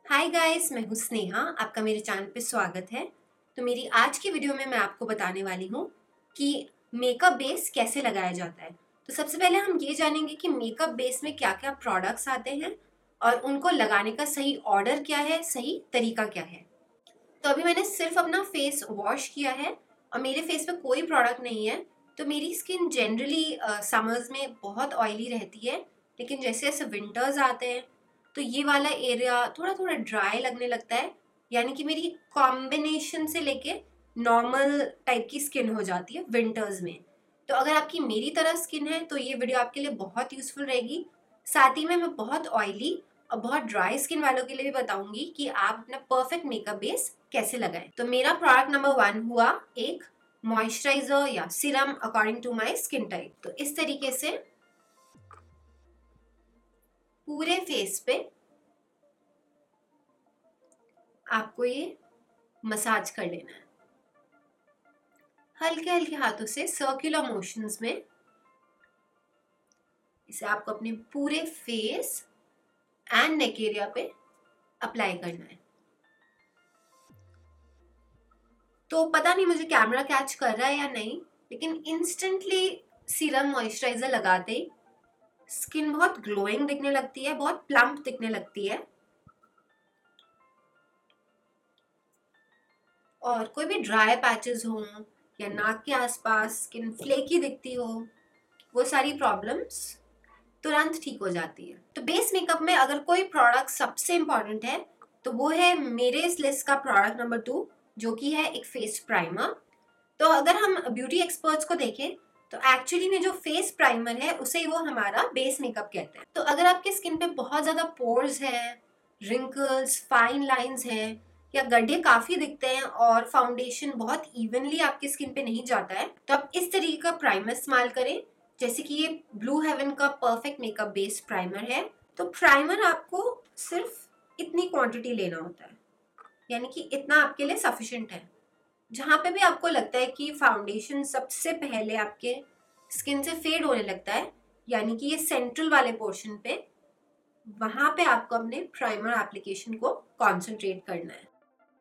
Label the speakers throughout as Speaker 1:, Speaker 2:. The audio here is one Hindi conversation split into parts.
Speaker 1: हाय गाइस, मैं हूँ स्नेहा। आपका मेरे चैनल पे स्वागत है। तो मेरी आज की वीडियो में मैं आपको बताने वाली हूँ कि मेकअप बेस कैसे लगाया जाता है। तो सबसे पहले हम ये जानेंगे कि मेकअप बेस में क्या क्या प्रोडक्ट्स आते हैं और उनको लगाने का सही ऑर्डर क्या है, सही तरीका क्या है। तो अभी मैंने सिर्फ अपना फेस वॉश किया है और मेरे फेस पे कोई प्रोडक्ट नहीं है। तो मेरी स्किन जनरली समर्स में बहुत ऑयली रहती है, लेकिन जैसे जैसे विंटर्स आते हैं तो ये वाला एरिया थोड़ा थोड़ा ड्राई लगने लगता है। यानी कि मेरी कॉम्बिनेशन से लेके नॉर्मल टाइप की स्किन हो जाती है विंटर्स में। तो अगर आपकी मेरी तरह स्किन है तो ये वीडियो आपके लिए बहुत यूजफुल रहेगी। साथ ही में मैं बहुत ऑयली और बहुत ड्राई स्किन वालों के लिए भी बताऊंगी कि आप अपना परफेक्ट मेकअप बेस कैसे लगाएं। तो मेरा प्रोडक्ट नंबर 1 हुआ एक मॉइस्चराइजर या serum according to my skin type. तो इस तरीके से पूरे फेस पे आपको ये मसाज कर लेना है, हल्के हल्के हाथों से सर्कुलर मोशंस में। इसे आपको अपने पूरे फेस एंड नेक एरिया पे अप्लाई करना है। तो पता नहीं मुझे कैमरा कैच कर रहा है या नहीं, लेकिन इंस्टेंटली सीरम मॉइस्चराइजर लगाते ही स्किन बहुत ग्लोइंग दिखने लगती है, बहुत प्लम्प दिखने लगती है। और कोई भी ड्राई पैचेस हो या नाक के आसपास स्किन फ्लेकी दिखती हो, वो सारी प्रॉब्लम्स तुरंत ठीक हो जाती है। तो बेस मेकअप में अगर कोई प्रोडक्ट सबसे इंपॉर्टेंट है तो वो है मेरे इस लिस्ट का प्रोडक्ट नंबर 2, जो कि है एक फेस प्राइमर। तो अगर हम ब्यूटी एक्सपर्ट्स को देखें तो एक्चुअली में जो फेस प्राइमर है उसे वो हमारा बेस मेकअप कहते हैं। तो अगर आपके स्किन पे बहुत ज्यादा पोर्स है, रिंकल्स, फाइन लाइंस हैं या गड्ढे काफी दिखते हैं और फाउंडेशन बहुत इवनली आपकी स्किन पे नहीं जाता है, तो आप इस तरीके का प्राइमर इस्तेमाल करें। जैसे कि ये ब्लू हेवन का परफेक्ट मेकअप बेस प्राइमर है। तो प्राइमर आपको सिर्फ इतनी क्वांटिटी लेना होता है, यानी कि इतना आपके लिए सफिशिएंट है। जहाँ पे भी आपको लगता है कि फाउंडेशन सबसे पहले आपके स्किन से फेड होने लगता है, यानी कि ये सेंट्रल वाले पोर्शन पे, वहां पे आपको अपने प्राइमर एप्लीकेशन को कॉन्सेंट्रेट करना है।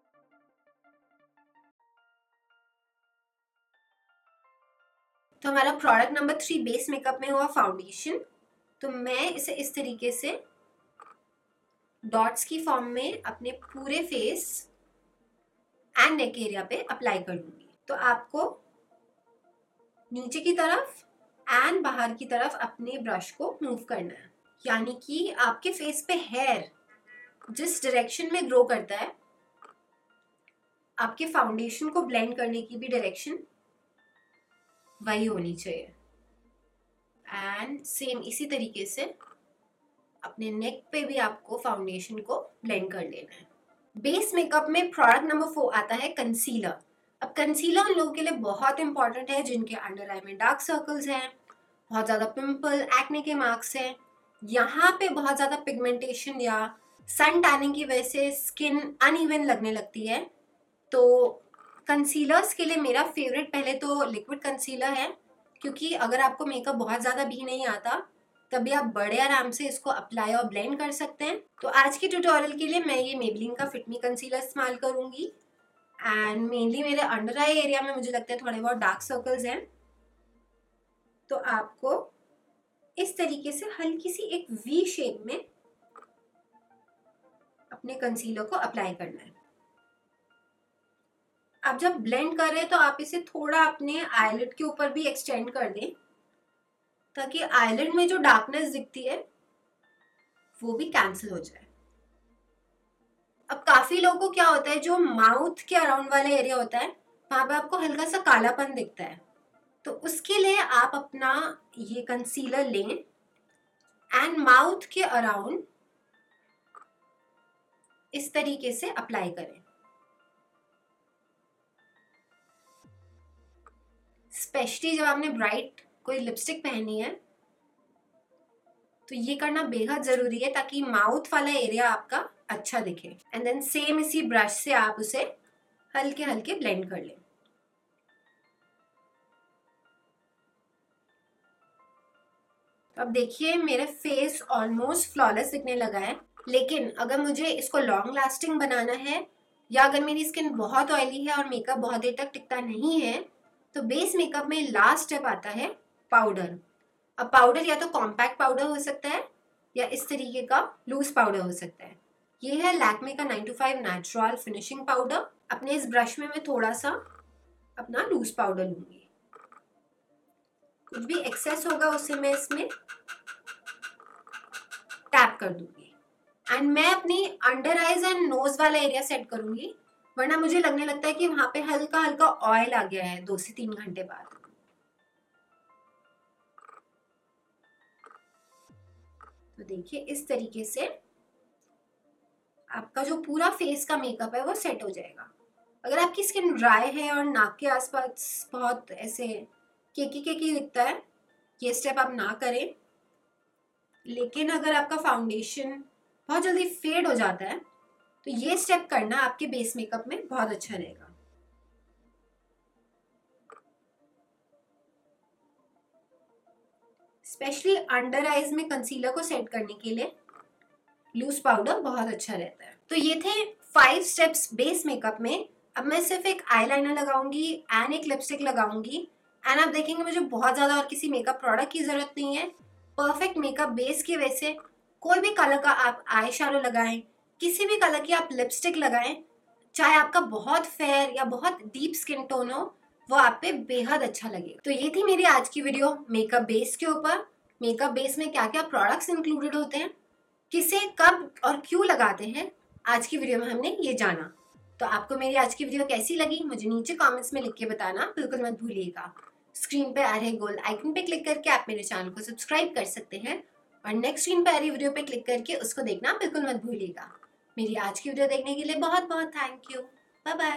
Speaker 1: तो हमारा प्रोडक्ट नंबर 3 बेस मेकअप में हुआ फाउंडेशन। तो मैं इसे इस तरीके से डॉट्स की फॉर्म में अपने पूरे फेस एंड नेक एरिया पे अप्लाई कर दूंगी। तो आपको नीचे की तरफ एंड बाहर की तरफ अपने ब्रश को मूव करना है, यानी कि आपके फेस पे हेयर जिस डायरेक्शन में ग्रो करता है, आपके फाउंडेशन को ब्लेंड करने की भी डायरेक्शन वही होनी चाहिए। एंड सेम इसी तरीके से अपने नेक पे भी आपको फाउंडेशन को ब्लेंड कर लेना है। बेस मेकअप में प्रोडक्ट नंबर 4 आता है कंसीलर। अब कंसीलर उन लोगों के लिए बहुत इंपॉर्टेंट है जिनके अंडर आई में डार्क सर्कल्स हैं, बहुत ज़्यादा पिंपल, एक्ने के मार्क्स हैं, यहाँ पे बहुत ज़्यादा पिगमेंटेशन या सन टैनिंग की वजह से स्किन अनइवन लगने लगती है। तो कंसीलर्स के लिए मेरा फेवरेट पहले तो लिक्विड कंसीलर है, क्योंकि अगर आपको मेकअप बहुत ज़्यादा भी नहीं आता तभी आप बड़े आराम से इसको अप्लाई और ब्लेंड कर सकते हैं। तो आज के ट्यूटोरियल के लिए मैं ये मेबलिन का फिट मी कंसीलर इस्तेमाल करूंगी। एंड मेनली मेरे अंडर आई एरिया में मुझे लगता है थोड़े बहुत डार्क सर्कल्स हैं। तो आपको इस तरीके से हल्की सी एक वी शेप में अपने कंसीलर को अप्लाई करना है। आप जब ब्लेंड कर रहे हैं तो आप इसे थोड़ा अपने आईलिड के ऊपर भी एक्सटेंड कर दें, ताकि आईलिड में जो डार्कनेस दिखती है वो भी कैंसिल हो जाए। अब काफी लोगों को क्या होता है, जो माउथ के अराउंड वाला एरिया होता है वहां पे आपको हल्का सा कालापन दिखता है। तो उसके लिए आप अपना ये कंसीलर लें एंड माउथ के अराउंड इस तरीके से अप्लाई करें। स्पेशली जब आपने ब्राइट कोई लिपस्टिक पहनी है तो ये करना बेहद जरूरी है, ताकि माउथ वाला एरिया आपका अच्छा दिखे। एंड देन सेम इसी ब्रश से आप उसे हल्के हल्के ब्लेंड कर लें। अब देखिए मेरा फेस ऑलमोस्ट फ्लॉलेस दिखने लगा है, लेकिन अगर मुझे इसको लॉन्ग लास्टिंग बनाना है या अगर मेरी स्किन बहुत ऑयली है और मेकअप बहुत देर तक टिकता नहीं है, तो बेस मेकअप में लास्ट स्टेप आता है पाउडर। अब पाउडर या तो कॉम्पैक्ट पाउडर हो सकता है या इस तरीके का लूज पाउडर हो सकता है। ये है लैक्मे का 925 नेचुरल फिनिशिंग पाउडर। अपने इस ब्रश में मैं थोड़ा सा अपना लूज पाउडर लूंगी, कुछ भी एक्सेस होगा उसे मैं इसमें टैप कर दूंगी। एंड मैं अपनी अंडर आईज एंड नोज वाला एरिया सेट करूंगी, वरना मुझे लगने लगता है कि वहां पे हल्का हल्का ऑयल आ गया है 2 से 3 घंटे बाद। तो देखिए इस तरीके से आपका जो पूरा फेस का मेकअप है वो सेट हो जाएगा। अगर आपकी स्किन ड्राई है और नाक के आसपास बहुत ऐसे केकी केकी दिखता है, ये स्टेप आप ना करें। लेकिन अगर आपका फाउंडेशन बहुत जल्दी फेड हो जाता है तो ये स्टेप करना आपके बेस मेकअप में बहुत अच्छा रहेगा। स्पेशली अंडर आईज में कंसीलर को सेट करने के लिए लूज पाउडर बहुत अच्छा रहता है। तो ये थे 5 स्टेप्स बेस मेकअप में। अब मैं सिर्फ एक आईलाइनर लगाऊंगी एंड एक लिपस्टिक लगाऊंगी एंड आप देखेंगे मुझे बहुत ज्यादा और किसी मेकअप प्रोडक्ट की जरूरत नहीं है। परफेक्ट मेकअप बेस की वजह से कोई भी कलर का आप आई शैडो लगाएं, किसी भी कलर की आप लिपस्टिक लगाएं, चाहे आपका बहुत फेयर या बहुत डीप स्किन टोन हो, वो आप पे बेहद अच्छा लगेगा। तो ये थी मेरी आज की वीडियो मेकअप बेस के ऊपर। मेकअप बेस में क्या क्या प्रोडक्ट्स इंक्लूडेड होते हैं, किसे कब और क्यों लगाते हैं, आज की वीडियो में हमने ये जाना। तो आपको मेरी आज की वीडियो कैसी लगी मुझे नीचे कमेंट्स में लिख के बताना बिल्कुल मत भूलिएगा। स्क्रीन पे आ रहे गोल आइकन पे क्लिक करके आप मेरे चैनल को सब्सक्राइब कर सकते हैं और नेक्स्ट स्क्रीन पे आ रही वीडियो पे क्लिक करके उसको देखना बिल्कुल मत भूलिएगा। मेरी आज की वीडियो देखने के लिए बहुत बहुत थैंक यू। Bye bye.